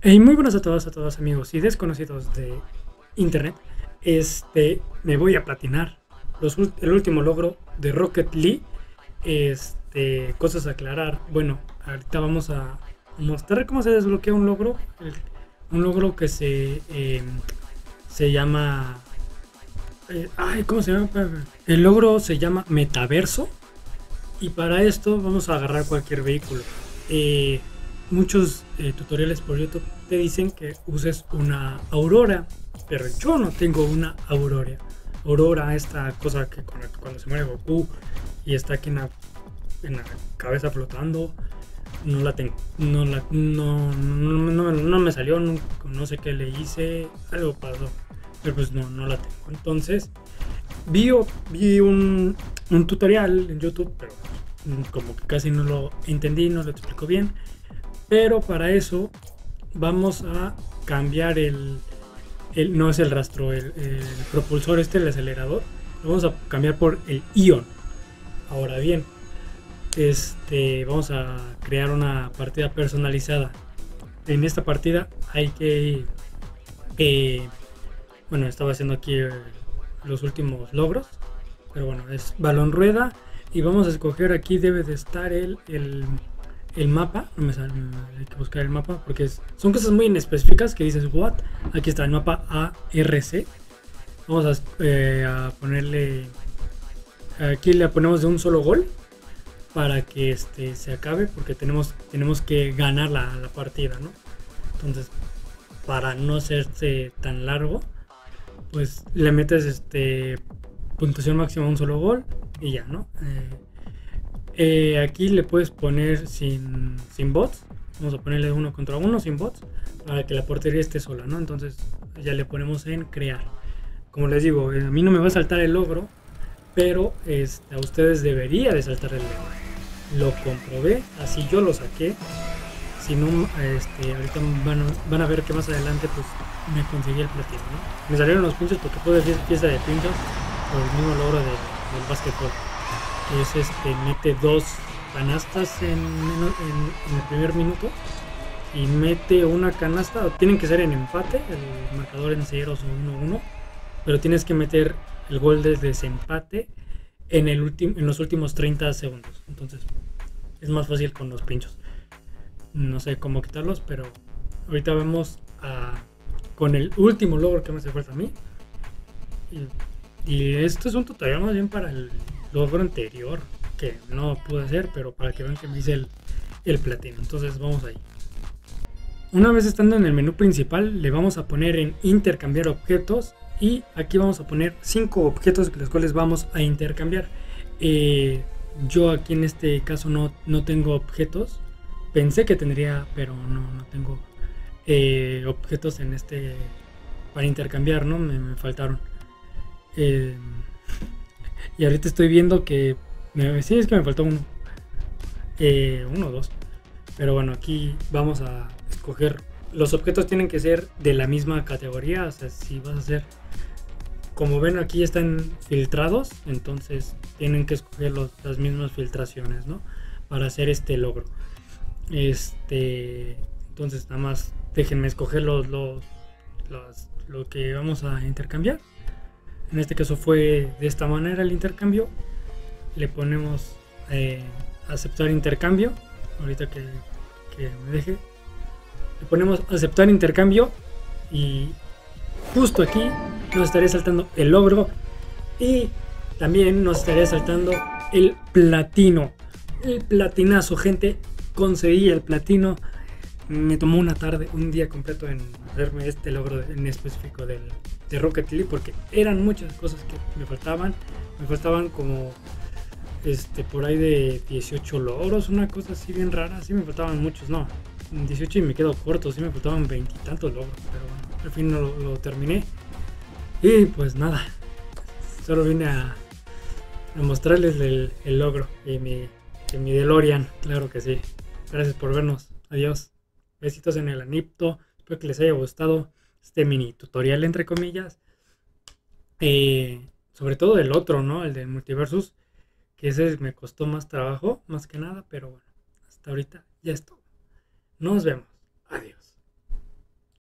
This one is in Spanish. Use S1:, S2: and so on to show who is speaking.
S1: Hey, muy buenas a todos amigos y desconocidos de internet. Me voy a platinar el último logro de Rocket League. Cosas a aclarar. Bueno, ahorita vamos a mostrar cómo se desbloquea un logro. Un logro que se llama... ¿cómo se llama? El logro se llama Metaverso. Y para esto vamos a agarrar cualquier vehículo. Muchos tutoriales por YouTube te dicen que uses una Aurora, pero yo no tengo una Aurora. Aurora, esta cosa que cuando se muere Goku y está aquí en la cabeza flotando, no la tengo. No me salió, no sé qué le hice, algo pasó, pero pues no la tengo. Entonces vi un tutorial en YouTube, pero como que casi no lo entendí, no lo explico bien. Pero para eso vamos a cambiar no es el rastro, el propulsor el acelerador, lo vamos a cambiar por el Ion. Ahora bien, vamos a crear una partida personalizada. En esta partida hay que, bueno, estaba haciendo aquí los últimos logros, pero bueno, es balón rueda y vamos a escoger aquí, debe de estar el mapa. No me sale, hay que buscar el mapa porque son cosas muy inespecíficas que dices what. Aquí está el mapa ARC. Vamos a ponerle, aquí le ponemos de un solo gol para que se acabe, porque tenemos que ganar la partida, ¿no? Entonces, para no hacerse tan largo, pues le metes puntuación máxima a un solo gol y ya, ¿no? Aquí le puedes poner sin bots. Vamos a ponerle 1 contra 1 sin bots para que la portería esté sola, ¿no? Entonces ya le ponemos en crear. Como les digo, a mí no me va a saltar el logro, pero a ustedes debería de saltar el logro. Lo comprobé, así yo lo saqué. Si no, ahorita van a ver que más adelante pues me conseguí el platino, ¿no? Me salieron los pinchos porque pude hacer pieza de pinchos por el mismo logro del básquetbol. Es mete 2 canastas en el primer minuto y mete una canasta. Tienen que ser en empate, el marcador en ceros o 1-1, pero tienes que meter el gol de desempate en los últimos 30 segundos. Entonces es más fácil con los pinchos. No sé cómo quitarlos, pero ahorita vamos con el último logro que me hace falta a mí. Y esto es un tutorial más bien para el logro anterior, que no pude hacer, pero para que vean que me hice el platino. Entonces vamos ahí. Una vez estando en el menú principal, le vamos a poner en intercambiar objetos, y aquí vamos a poner 5 objetos los cuales vamos a intercambiar. Yo aquí en este caso no tengo objetos. Pensé que tendría, pero no tengo objetos para intercambiar, ¿no? Me faltaron. Y ahorita estoy viendo que sí, es que me faltó uno o dos, pero bueno, aquí vamos a escoger. Los objetos tienen que ser de la misma categoría, o sea, si vas a hacer, como ven aquí están filtrados, entonces tienen que escoger las mismas filtraciones, ¿no? Para hacer este logro. Entonces nada más déjenme escoger lo que vamos a intercambiar. En este caso fue de esta manera el intercambio. Le ponemos aceptar intercambio. Ahorita que me deje. Le ponemos aceptar intercambio. Y justo aquí nos estaría saltando el logro. Y también nos estaría saltando el platino. El platinazo, gente. Conseguí el platino. Me tomó una tarde, un día completo en hacerme este logro en específico de Rocket League, porque eran muchas cosas que me faltaban. Me faltaban como por ahí de 18 logros, una cosa así bien rara. Sí me faltaban muchos, no, 18 y me quedo corto, sí me faltaban 20 y tantos logros, pero bueno, al fin lo terminé. Y pues nada, solo vine a mostrarles el logro y mi DeLorean, claro que sí. Gracias por vernos, adiós. Besitos en el anipto. Espero que les haya gustado este mini tutorial, entre comillas. Sobre todo el otro, ¿no? El de Multiversus. Que ese me costó más trabajo, más que nada. Pero bueno, hasta ahorita ya es todo. Nos vemos. Adiós.